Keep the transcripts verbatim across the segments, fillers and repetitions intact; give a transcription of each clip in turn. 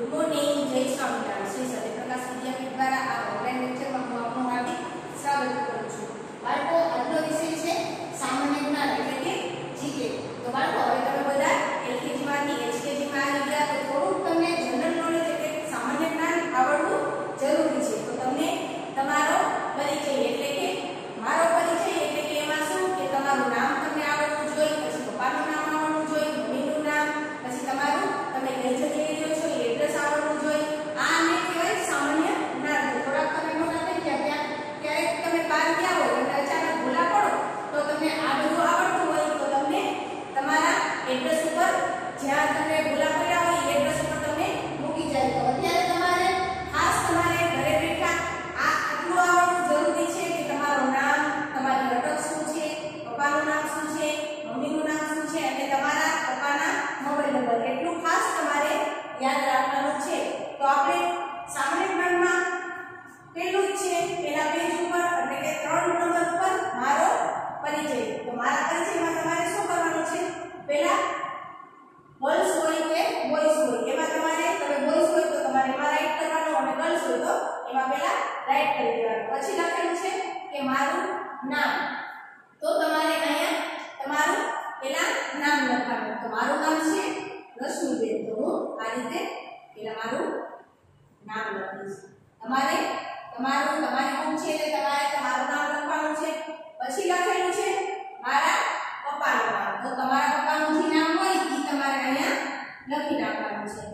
Good morning, જય સ્વામિનારાયણ. શ્રી સત્યપ્રકાશ વિદ્યાપીઠ દ્વારા આ ઓનલાઈન લેક્ચરમાં હું આપનું હાર્દિક સ્વાગત કરું છું. બાળકો, આજનો વિષય છે સામાન્ય જ્ઞાન એટલે કે જીકે. તો બાળકો, હવે તમે બધા એલકેજી માંથી એચકેજી માં આવી ગયા, તો થોડુંક તમને જનરલ નોલેજ એટલે સામાન્ય જ્ઞાન આવડવું જરૂરી છે. તો તમને તમારો પરિચય એટલે કે મારો પરિચય એટલે કે એમાં શું કે તમારું નામ તમને આવડવું જોઈએ, પછી પપ્પાનું નામ આવડવું જોઈએ, મમ્મીનું નામ, પછી તમારું તમે કઈ જગ્યાએ રહ્યો છો એ એડ્રેસ આવડવું જોઈએ. આ ને કહેવાય સામાન્ય જ્ઞાન. થોડાક તમે મોટા થઈ ગયા ત્યાં ક્યારેક તમે બહાર ગયા હોય અને અચાનક ભૂલા પડો તો તમને આ બધું આવડતું હોય તો તમને તમારા એડ્રેસ ઉપર જ્યાં તમને ભૂલા પડ્યા હોય એ એડ્રેસ ઉપર તમને મૂકી જાય. તો અત્યારે તમારે ખાસ તમારે ઘરે બેઠા આ આટલું આવડવું જરૂરી છે કે તમારું નામ, તમારી અટક શું છે, પપ્પાનું નામ શું છે, મમ્મીનું નામ શું છે અને તમારા પપ્પાના મોબાઈલ નંબર, એટલું ખાસ તમારે યાદ રાખવાનું છે. તો આપણે સામાન્ય જ્ઞાનમાં પેલું જ છે, પેલા પેજ ઉપર એટલે કે ત્રણ નંબર ઉપર મારો પરિચય. તો મારા પરિચયમાં તમારે શું કરવાનું છે? પહેલા ગર્લ્સ હોય કે બોયઝ હોય, એમાં તમારે તમે બોયઝ હોય તો તમારે એમાં રાઈટ કરવાનું અને ગર્લ્સ હોય તો એમાં પહેલા રાઈટ કરી દેવાનું. પછી લખેલું છે કે મારું નામ, તો તમારે અહીંયા તમારું પહેલા નામ લખવાનું. તો મારું નામ છે રશ્મિબેન, તો હું આ રીતે પહેલા મારું નામ લખીશ. તમારે તમારું તમારી બુક છે એટલે તમારે તમારું નામ લખવાનું છે. પછી લખેલું છે મારા પપ્પાનું નામ, તો તમારા પપ્પાનું જે નામ હોય એ તમારે અહીંયા લખી નાખવાનું છે.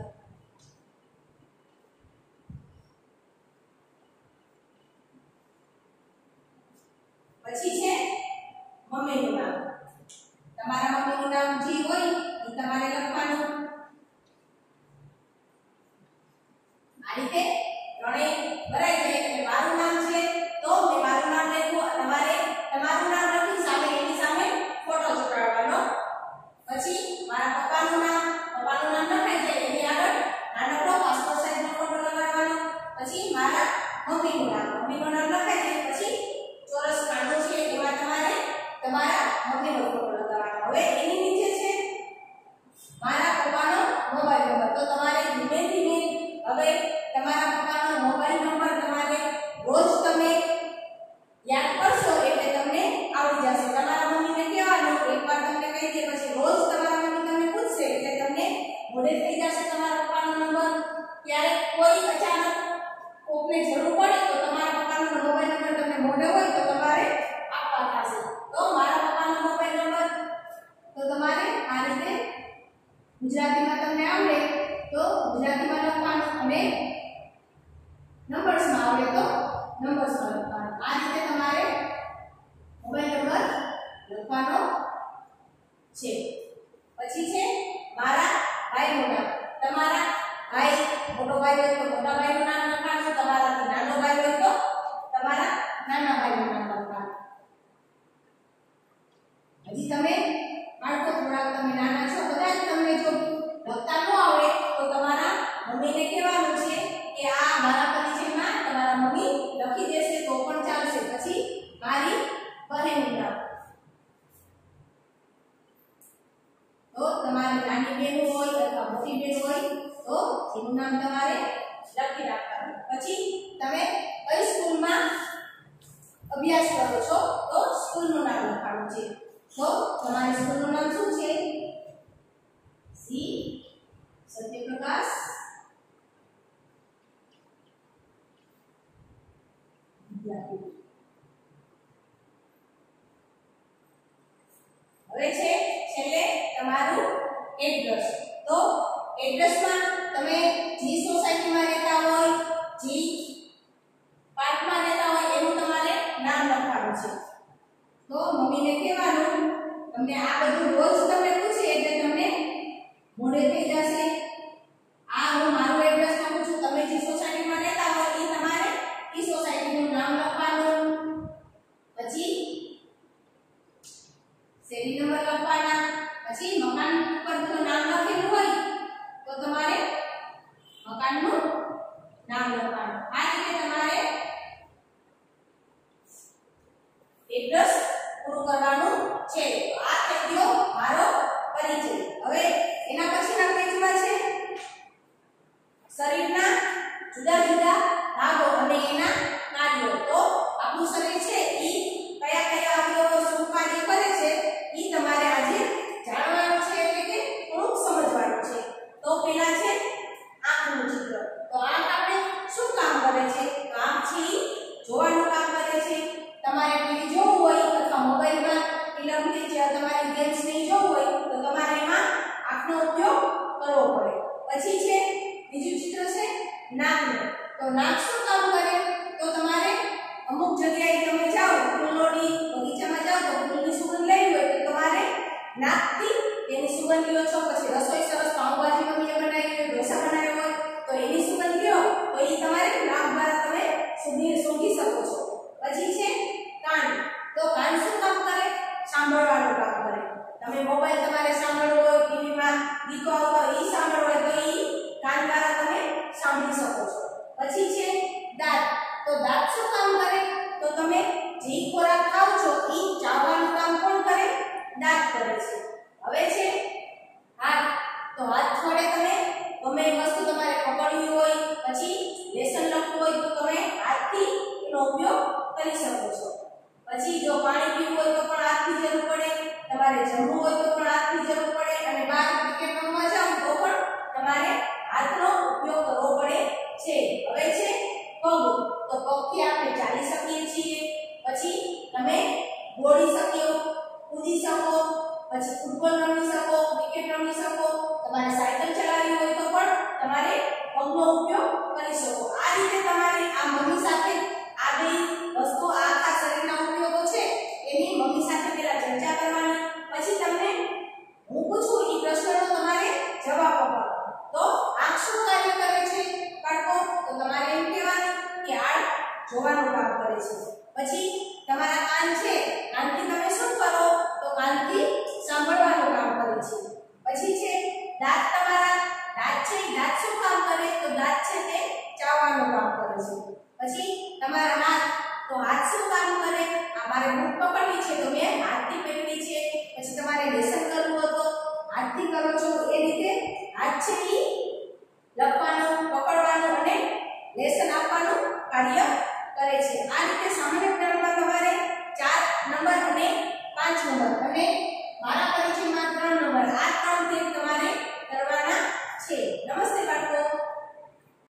પછી છે મમ્મીનું નામ, તમારા મમ્મીનું નામ જે હોય એ તમારે લખવાનું. આ રીતે ત્રણેય ભરાઈ જાય એટલે મારું નામ છે તો મેં મારું નામ લખ્યું, તમારે તમારું નામ લખી સામે એની સામે ફોટો ચોંટાડવાનો. પછી મારા પપ્પાનું નામ, પપ્પાનું નામ લખાઈ જાય એની આગળ નાનકડો પાસપોર્ટ સાઈઝનો ફોટો લગાડવાનો. પછી મારા મમ્મીનું નામ, મમ્મીનું નામ લખાઈ જાય પછી ચોરસ કાંડો છે એમાં તમારે તમારા મમ્મીનો ફોટો લગાવવાનો. હવે એની નીચે છે મારા પપ્પાનો મોબાઈલ નંબર, તો તમારે ધીમે ધીમે હવે તમારા પપ્પાનો મોબાઈલ નંબર તમારે રોજ તમે યાદ કરશો એટલે તમને આવડી જશે. તમારા મમ્મીને કહેવાનું, એકવાર તમને કહી દે પછી રોજ તમારા મમ્મી તમને પૂછશે એટલે તમને મોઢે થઈ જશે તમારા પપ્પાનો નંબર. ક્યારેક કોઈ અચાનક કોકને જરૂર પડે તો તમારા પપ્પાનો મોબાઈલ નંબર તમને મોઢે હોય તો તમારે આપવા થશે. તો મારા પપ્પાનો મોબાઈલ નંબર તો તમારે આ રીતે ગુજરાતીમાં તમને આવડે તો ગુજરાતીમાં લખવાનું અને નંબર્સમાં આવડે તો નંબર્સમાં લખવાનું. આ રીતે તમારે મોબાઈલ નંબર લખવાનો છે. પછી છે મારા ભાઈનું નામ, તમારા ભાઈ મોટો ભાઈ હોય તો મોટા ભાઈનું નામ લખવાનું, તમારાથી નાનો ભાઈ હોય તો તમારા નાના ભાઈનું નામ લખવાનું. હજી તમે બાળકો થોડાક તમે નાના છો, કદાચ તમને જો લખતા ન આવડે તો તમારા મમ્મીને કહેવાનું છે કે આ મારા પરિચયમાં તમારા મમ્મી લખી દેશે તો પણ ચાલશે. પછી મારી બહેનનું નામ, તો તમારી નાની બેન હોય અથવા મોટી બેન હોય તો એનું નામ તમારે લખી રાખવાનું. પછી તમે કઈ સ્કૂલમાં અભ્યાસ કરો છો તો સ્કૂલનું નામ લખવાનું છે. તો તમારી સ્કૂલનું નામ શું છે? શ્રી સત્યપ્રકાશ વિદ્યાપીઠ. હવે છે છેલ્લે તમારું એડ્રેસ. તો એડ્રેસમાં તમે જે સોસાયટીમાં રહેતા હોય, જે પાર્કમાં રહેતા હોય એનું તમારે નામ લખવાનું છે. તો મમ્મીને કહેવાનું, તમને આ બધું રોજ તમને પૂછે એટલે તમને મોઢે થઈ જશે. આ હું મારું એડ્રેસ નાખું છું, તમે જે સોસાયટીમાં રહેતા હોય એ તમારે એ સોસાયટીનું નામ લખવાનું. પછી શેરી નંબર લખવાના. પછી મકાન ઉપર જો નામ લખેલું હોય તો તમારે મકાનનું નામ લખવાનું. આ રીતે તમારે એડ્રેસ પૂરું કરવાનું છે. તો આ થઈ ગયો મારો પરિચય. હવે એના પછીના પેજમાં છે શરીરના જુદા જુદા ભાગો અને એના કાર્યો. તો આપણું શરીર છે ઈ કયા કયા અવયવો શું કાર્ય કરે છે ઈ તમારે આજે જાણવાનું છે, એટલે કે થોડુંક સમજવાનું છે. તો પહેલા છે આંખનું ચિત્ર. તો આંખ આપણે શું કામ કરે છે? તો આંખ છે ઈ જોવાનું કામ કરે છે. તમારે ટીવી જોવું હોય અથવા મોબાઈલમાં ફિલ્મ કે જે તમારી ગેમ્સ નહીં જોવું હોય તો તમારે એમાં આંખનો ઉપયોગ કરવો પડે. પછી છે બીજું ચિત્ર છે નાકનું. તો નાક શું કામ કરે? તો તમારે અમુક જગ્યાએ તમે જાઓ, ફૂલોની બગીચામાં જાઓ તો ફૂલની સુગંધ લેવી હોય તો તમારે નાકથી તેની સુગંધ લ્યો છો. પછી રસોઈ સરસ પાઉંભાજી મમ્મીએ બનાવી હોય, ઢોસા બનાવ્યો હોય તો એની સુગંધ લ્યો તો એ તમારે નાક દ્વારા તમે સુધી સૂંઘી શકો છો. પછી છે કાન. તો કાન શું કામ કરે? સાંભળવાનું કામ કરે. તમે મોબાઈલ તમારે સાંભળવો હોય, ટીવીમાં ગીતો આવતા હોય એ સાંભળવો હોય તો એ કાન દ્વારા તમે સાંભળી શકો છો. પછી છે દાંત. તો દાંત શું કામ કરે? તો તમે જે ખોરાક ખાવ છો એ ચાવવાનું કામ કોણ કરે? દાંત કરે છે. હવે છે હાથ. તો હાથ વડે તમે ગમે એ વસ્તુ તમારે પકડવી હોય, પછી લેસન લખવું હોય તો તમે હાથથી એનો ઉપયોગ કરી શકો છો. પછી જો પાણી પીવું હોય તો પણ હાથની જરૂર પડે, તમારે જમવું હોય તો પણ હાથની જરૂર પડે, અને બહાર ક્રિકેટ રમવા જાવ તો પણ તમારે હાથનો ઉપયોગ કરવો પડે છે. હવે છે પગ. તો પગથી આપણે ચાલી શકીએ છીએ, પછી તમે દોડી શકો, કૂદી શકો, પછી ફૂટબોલ રમી શકો, ક્રિકેટ રમી શકો, તમારે સાયકલ ચલાવવી હોય તો પણ તમારે પગનો ઉપયોગ કરી શકો. આ રીતે તમારે આ મમ્મી સાથે આ બે વસ્તુ આખા શરીરના ઉપયોગો છે એની મમ્મી સાથે પહેલા ચર્ચા કરવાની. પછી તમને હું પૂછું એ પ્રશ્નનો તમારે જવાબ આપવાનો. તો આંખ શું કાર્ય કરે છે બાળકો? તો તમારે એમ કહેવાનું કે આંખ જોવાનું કામ કરે છે. પછી તમારા કાન છે, કાનથી તમે શું કરો? તો કાનથી સાંભળવાનું કામ કરે છે. પછી છે દાંત. તમારા દાંત છે દાંત શું કામ કરે? તો દાંત છે તે ચાવવાનું કામ કરે છે. પછી તમારા હાથ. તો હાથ શું કામ કરે? આ મારે બુક પકડવી છે તો મેં હાથથી પકડી છે. પછી તમારે લેસન કરવું હોય તો હાથથી કરો છો. એ રીતે હાથ છે ઈ લખવાનું, પકડવાનું અને લેસન આપવાનું કાર્ય કરે છે. આ રીતે સામાન્ય જ્ઞાનમાં તમારે ચાર નંબર અને પાંચ નંબર